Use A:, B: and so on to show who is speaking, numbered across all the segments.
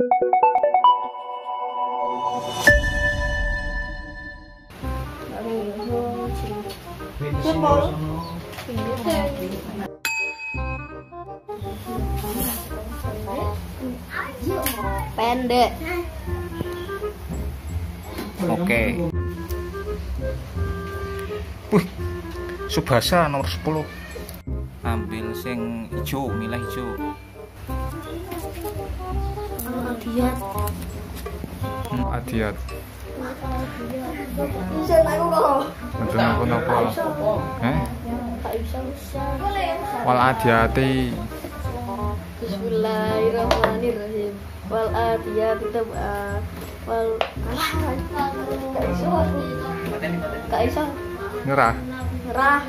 A: Pendek.
B: Oke. Wih, Subasa nomor 10. Ambil sing hijau, milih hijau.
A: Adiat.
B: Adiat.
A: Bisa aku kok.
B: Betul napa?
A: Gak bisa.
B: Wal adiati.
A: Bismillahirrahmanirrahim. Wal adiyati tab'a. Wal Kak Isa.
B: Ngerah.
A: Ngerah.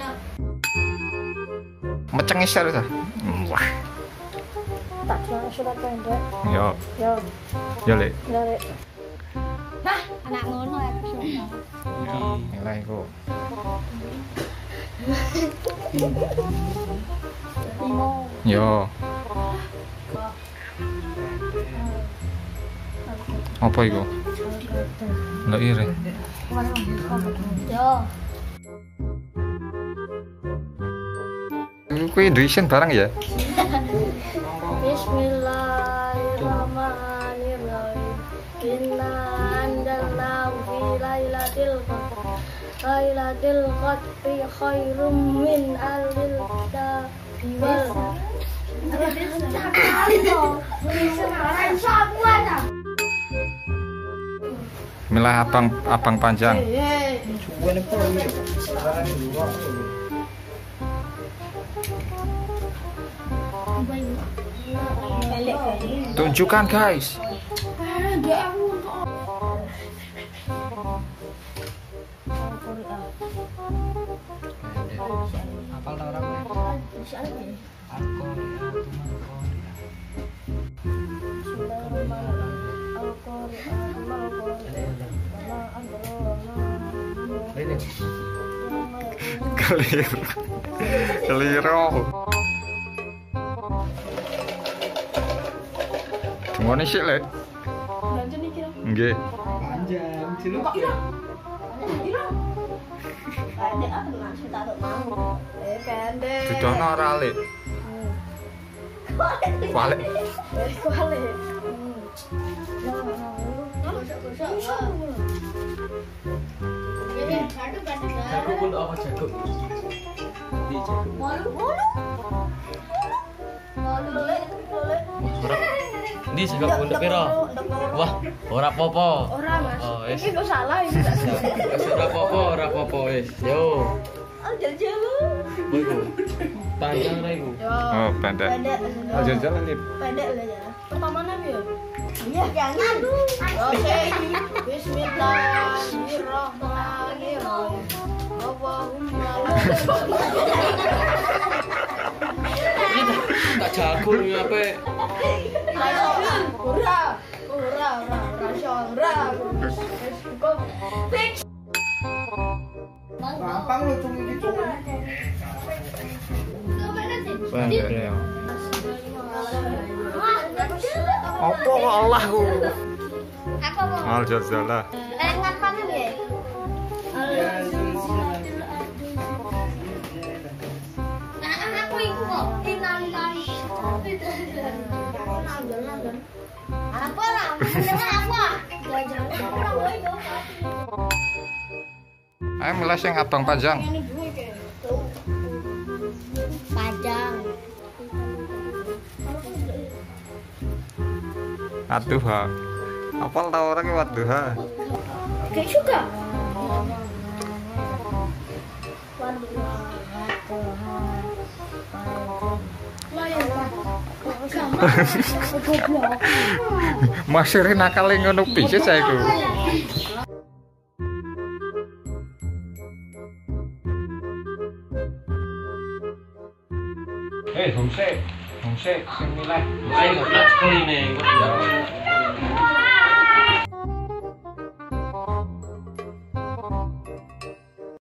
B: Meceng isar ta. Wah.
A: Tak cuma surat pendek.
B: Yo.
A: Yo.
B: Yo, Lek.
A: Ya, Lek. Nah, anak ngono ya surat.
B: Yo, milih iku. Yo. Apa iku? Lah ire.
A: Yo.
B: Kuwi Indonesian barang ya?
A: Bismillahirrahmanirrahim. Inna anzalnahu fi lailatul qadr. Lailatul qadri khairum min alfil shahr.
B: Milih abang panjang. Tunjukkan guys.
C: Apal orang
B: Keliru. Ngene sik, Lek. Nggih.
C: panjang, ciluk
A: Pendek apa maksud tak mau? Pendek.
B: Didono ora, Lek. Kualik.
A: Kualik.
C: jago pun apa jago di jago ini jago pun piro wah ora popo
A: Ora Mas.
C: oh wis
A: Iki kok salah iki.
C: ora popo wis yo iku panjang ra iku
B: Oh, pendek.
A: Pendek.
B: Aja jalan nih.
A: Pendek lah ya. Pertama nabi ya? Iya, jangan. Oke. Bismillahirrahmanirrahim. Allahumma
C: tak jago ni apa
A: gampang lu cuma gitu.
B: Pendek ya. Apa kok Allah ku?
A: Apa mau?
B: Al jazalah.
A: Ngapain ya? Aku iku kok inali-nali. Apa ora? Apa?
B: Ayo milih sing abang panjang.
A: Panjang.
B: Aduh ha. Apal tau ora ki waduh ha.
A: Kayak juga.
B: Masih nakal ngono piye saya iku. Hongse, sing milih.
C: ayo tak sekali nih